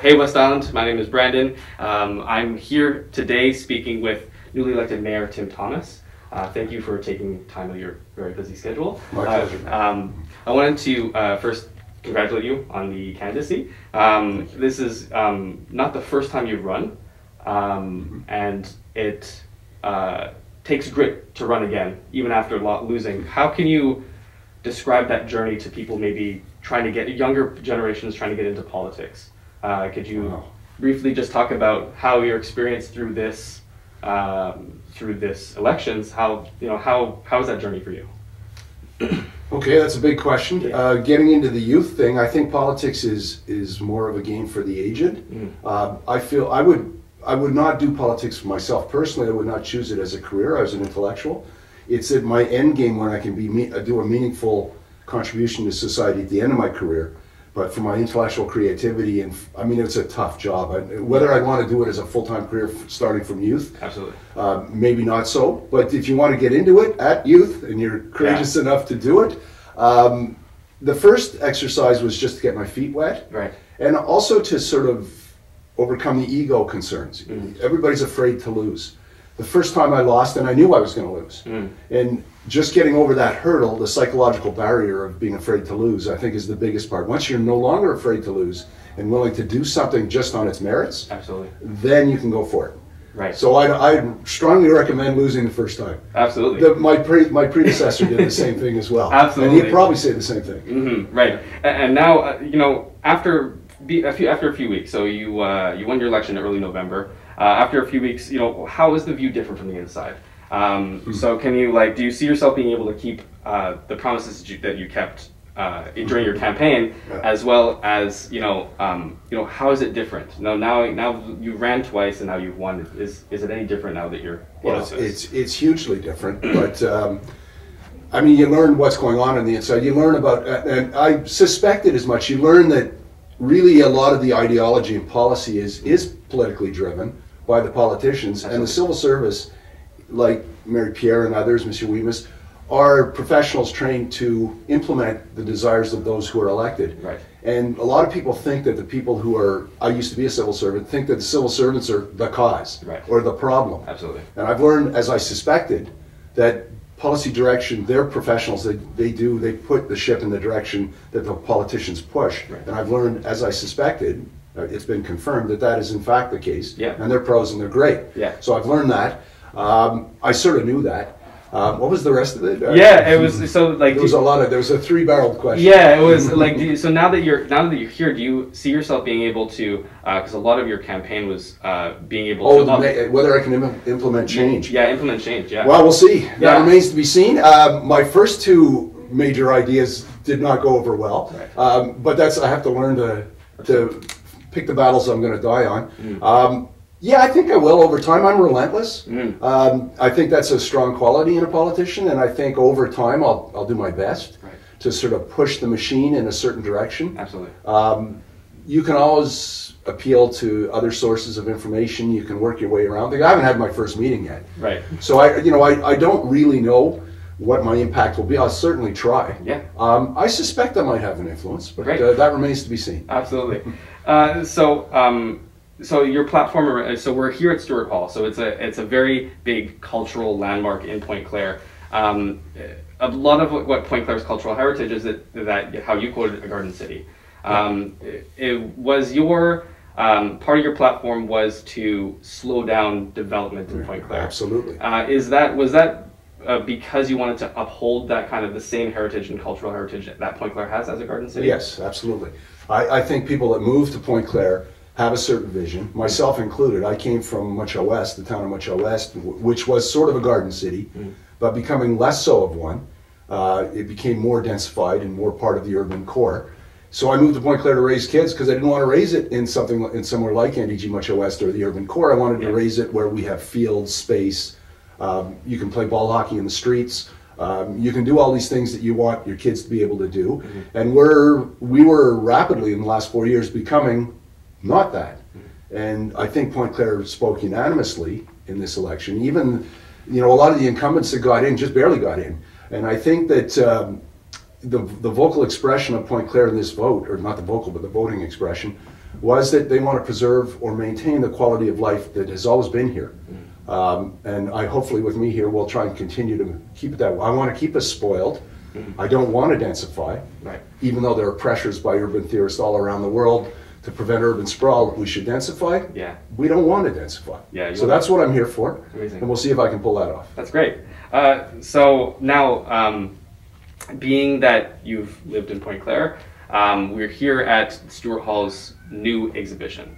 Hey West Island, my name is Brandon. I'm here today speaking with newly elected Mayor Tim Thomas. Thank you for taking time out of your very busy schedule. My pleasure. I wanted to first congratulate you on the candidacy. This is not the first time you've run, and it takes grit to run again, even after losing. How can you describe that journey to people maybe trying to get, younger generations trying to get into politics? Could you briefly just talk about how your experience through this elections, how is that journey for you? Okay, that's a big question. Yeah. Getting into the youth thing, I think politics is more of a game for the aged. I feel I would not do politics for myself personally. I would not choose it as a career. I was an intellectual. It's at my end game when I can do a meaningful contribution to society at the end of my career. But for my intellectual creativity, and I mean, it's a tough job. Whether I want to do it as a full-time career starting from youth, absolutely, maybe not so. But if you want to get into it at youth and you're courageous enough to do it, the first exercise was just to get my feet wet, right, and also to sort of overcome the ego concerns. Everybody's afraid to lose. The first time I lost, and I knew I was going to lose, and just getting over that hurdle, the psychological barrier of being afraid to lose, I think is the biggest part. Once you're no longer afraid to lose and willing to do something just on its merits, absolutely, then you can go for it. Right. So I strongly recommend losing the first time. Absolutely. My predecessor did the same thing as well. Absolutely. And he'd probably say the same thing. Right. And now, after a few weeks, so you won your election in early November. After a few weeks, how is the view different from the inside? So can you, do you see yourself being able to keep the promises that you kept during your campaign, as well as, how is it different? Now you ran twice and now you've won. Is it any different now that you're in office? It's hugely different, but I mean, you learn what's going on the inside. You learn about, and I suspected as much, you learn that really a lot of the ideology and policy is politically driven by the politicians. Absolutely. And the civil service, like Mary Pierre and others, Monsieur Weemus, are professionals trained to implement the desires of those who are elected. Right. And a lot of people think that the people who are, I used to be a civil servant, think that the civil servants are the cause, right, or the problem. Absolutely. And I've learned, as I suspected, that policy direction, they're professionals, they put the ship in the direction that the politicians push. Right. And I've learned, as I suspected, it's been confirmed that is in fact the case. Yeah. And they're pros and they're great. Yeah. So I've learned that. I sort of knew that. What was the rest of it? It was so like there was a three-barreled question. Yeah, it was like so now that you're here, do you see yourself being able to? Because a lot of your campaign was being able to. Whether I can implement change. Yeah, implement change. Yeah. Well, we'll see. That remains to be seen. My first two major ideas did not go over well, right. But I have to learn to pick the battles I'm going to die on. Yeah, I think I will over time. I'm relentless. I think that's a strong quality in a politician, and I think over time I'll do my best to sort of push the machine in a certain direction. Absolutely. You can always appeal to other sources of information. You can work your way around. I haven't had my first meeting yet. Right. So I don't really know what my impact will be. I'll certainly try. Yeah. I suspect I might have an influence, but that remains to be seen. Absolutely. So your platform. So we're here at Stewart Hall. So it's a very big cultural landmark in Pointe-Claire. A lot of what Pointe-Claire's cultural heritage is that how you quoted a garden city. It was your part of your platform was to slow down development in Pointe-Claire. Absolutely. Was that because you wanted to uphold that kind of the same heritage and cultural heritage that Pointe-Claire has as a garden city? Yes, absolutely. I think people that move to Pointe-Claire have a certain vision, myself included. I came from Much-Au West, the town of Much-Au West, which was sort of a garden city, but becoming less so of one. It became more densified and more part of the urban core. So I moved to Pointe-Claire to raise kids because I didn't want to raise it in somewhere like NDG Much-Au West or the urban core. I wanted to raise it where we have fields, space. You can play ball hockey in the streets. You can do all these things that you want your kids to be able to do. And we were rapidly in the last 4 years becoming not that. And I think Pointe-Claire spoke unanimously in this election. Even, a lot of the incumbents that got in just barely got in. And I think that the vocal expression of Pointe-Claire in this vote, or not the vocal, but the voting expression, was that they want to preserve or maintain the quality of life that has always been here. And I hopefully with me here, we'll try and continue to keep it that way. I want to keep us spoiled. I don't want to densify, even though there are pressures by urban theorists all around the world to prevent urban sprawl. We should densify. We don't want to densify. So that's what I'm here for. Amazing. And we'll see if I can pull that off. That's great. So now, being that you've lived in Pointe Claire, we're here at Stuart Hall's new exhibition.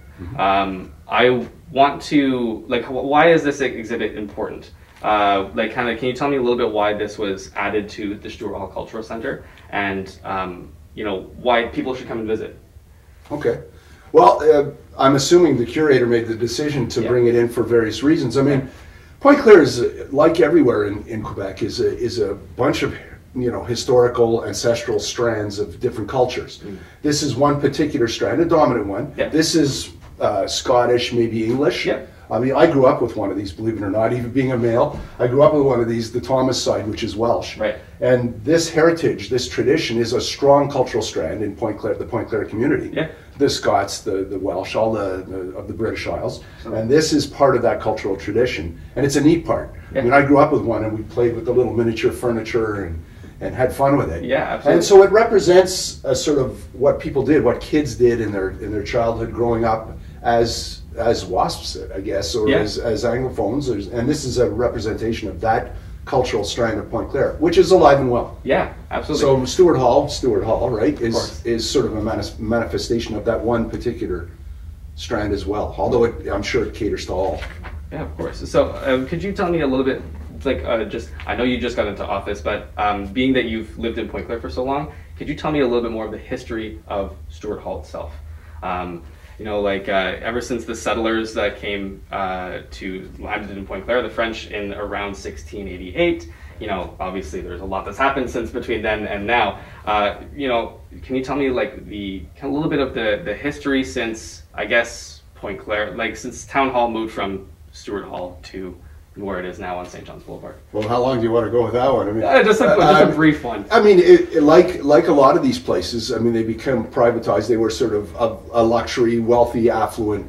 I want to, like, why is this exhibit important? Like, kind of, can you tell me a little bit why this was added to the Stuart Hall Cultural Center, and you know, why people should come and visit? Okay. Well, I'm assuming the curator made the decision to bring it in for various reasons. I mean, Pointe Claire is, like everywhere in Quebec, is a bunch of, you know, historical, ancestral strands of different cultures. This is one particular strand, a dominant one. This is Scottish, maybe English. I mean, I grew up with one of these, believe it or not, even being a male. I grew up with one of these, the Thomas side, which is Welsh. And this heritage, this tradition is a strong cultural strand in Pointe Claire, the Pointe Claire community. The Scots, the Welsh, all of the British Isles. And this is part of that cultural tradition. And it's a neat part. I mean, I grew up with one, and we played with the little miniature furniture and had fun with it. Absolutely. And so it represents a sort of what people did, what kids did in their childhood growing up as WASPs, I guess, or as Anglophones. And this is a representation of that cultural strand of Pointe Claire, which is alive and well. Absolutely. So Stuart Hall, right, is sort of a manifestation of that one particular strand as well. Although I'm sure it caters to all. Of course. So could you tell me a little bit, like, I know you just got into office, but being that you've lived in Pointe Claire for so long, could you tell me a little bit more of the history of Stuart Hall itself? You know, like, ever since the settlers that came to landed in Pointe Claire, the French in around 1688, you know, obviously there's a lot that's happened since between then and now. You know, can you tell me, like, a little bit of the history since, I guess, Pointe Claire, like, since Town Hall moved from Stuart Hall to where it is now on St. John's Boulevard? Well, how long do you want to go with that one? I mean, just a brief one. I mean, like a lot of these places, I mean, they become privatized. They were sort of a luxury, wealthy, affluent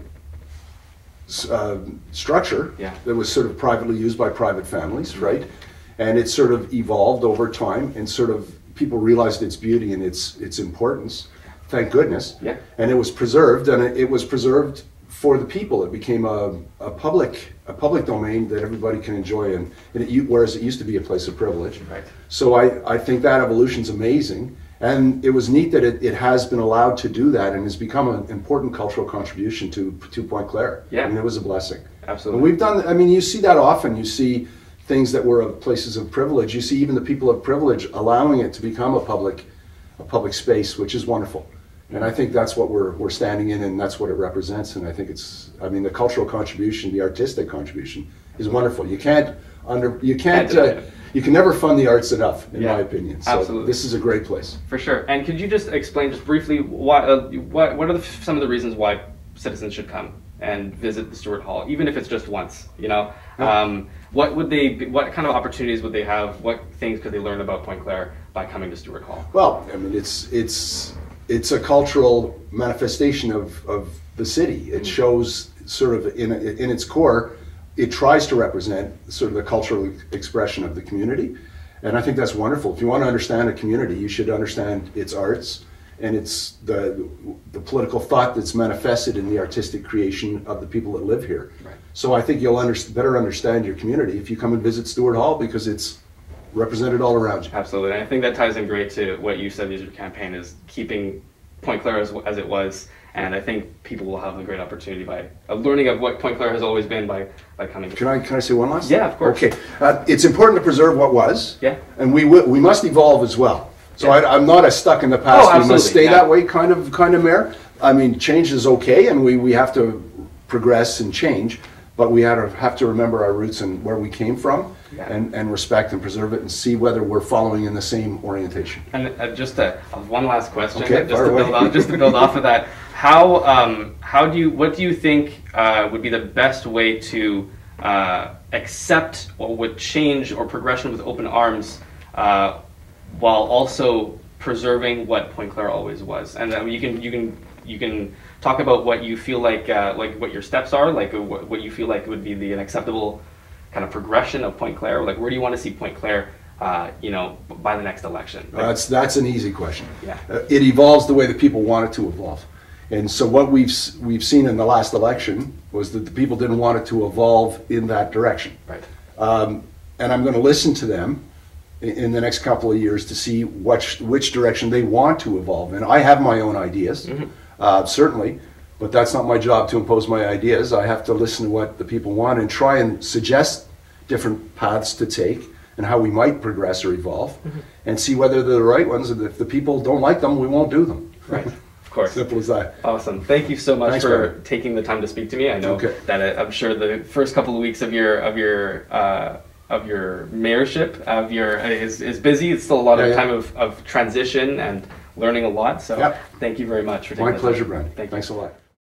structure that was sort of privately used by private families, right? And it sort of evolved over time, and sort of people realized its beauty and its importance. Thank goodness. And it was preserved, and it was preserved for the people. It became a public domain that everybody can enjoy, whereas it used to be a place of privilege. So I think that evolution's amazing, and it was neat that it has been allowed to do that and has become an important cultural contribution to Pointe Claire. I mean, it was a blessing. Absolutely. And we've done, I mean, you see that often. You see things that were of places of privilege. You see even the people of privilege allowing it to become a public space, which is wonderful. And I think that's what we're standing in, and that's what it represents. And I think I mean, the cultural contribution, the artistic contribution is wonderful. You can never fund the arts enough, in my opinion. So this is a great place. For sure. And could you just explain just briefly what are some of the reasons why citizens should come and visit the Stuart Hall, even if it's just once, you know? What kind of opportunities would they have? What things could they learn about Pointe Claire by coming to Stuart Hall? Well, I mean, it's a cultural manifestation of the city. It shows sort of in its core, it tries to represent sort of the cultural expression of the community. And I think that's wonderful. If you want to understand a community, you should understand its arts and it's the political thought that's manifested in the artistic creation of the people that live here. So I think you'll better understand your community if you come and visit Stuart Hall, because it's represented all around you. Absolutely, and I think that ties in great to what you said is your campaign is keeping Pointe Claire as it was, and I think people will have a great opportunity by learning of what Pointe Claire has always been by coming. Can I say one last thing? Yeah, of course. Okay, it's important to preserve what was. And we must evolve as well. So I'm not a stuck in the past. We must stay that way kind of mayor. I mean, change is okay, and we have to progress and change, but we have to remember our roots and where we came from, and respect and preserve it, and see whether we're following in the same orientation. And just one last question, okay, just to build off of that. What do you think would be the best way to accept or would change or progression with open arms, while also preserving what Pointe Claire always was? And you can you can talk about what you feel like what your steps are, like what you feel like would be an acceptable kind of progression of Pointe-Claire. Like, where do you want to see Pointe-Claire, by the next election? Like, That's an easy question. Yeah. It evolves the way that people want it to evolve. And so what we've seen in the last election was that the people didn't want it to evolve in that direction. Right. And I'm going to listen to them in the next couple of years to see which direction they want to evolve in. I have my own ideas, certainly, but that's not my job to impose my ideas. I have to listen to what the people want and try and suggest different paths to take and how we might progress or evolve, and see whether they're the right ones. And if the people don't like them, we won't do them. Right. Of course. Simple as that. Awesome. Thank you so much Thanks, for Brandon. taking the time to speak to me. I know Okay. that I'm sure the first couple of weeks of your mayorship is busy. It's still a lot of Yeah. time of transition and learning a lot. So Yep. thank you very much for taking My the pleasure, time. Brandon. Thank you. Thanks a lot.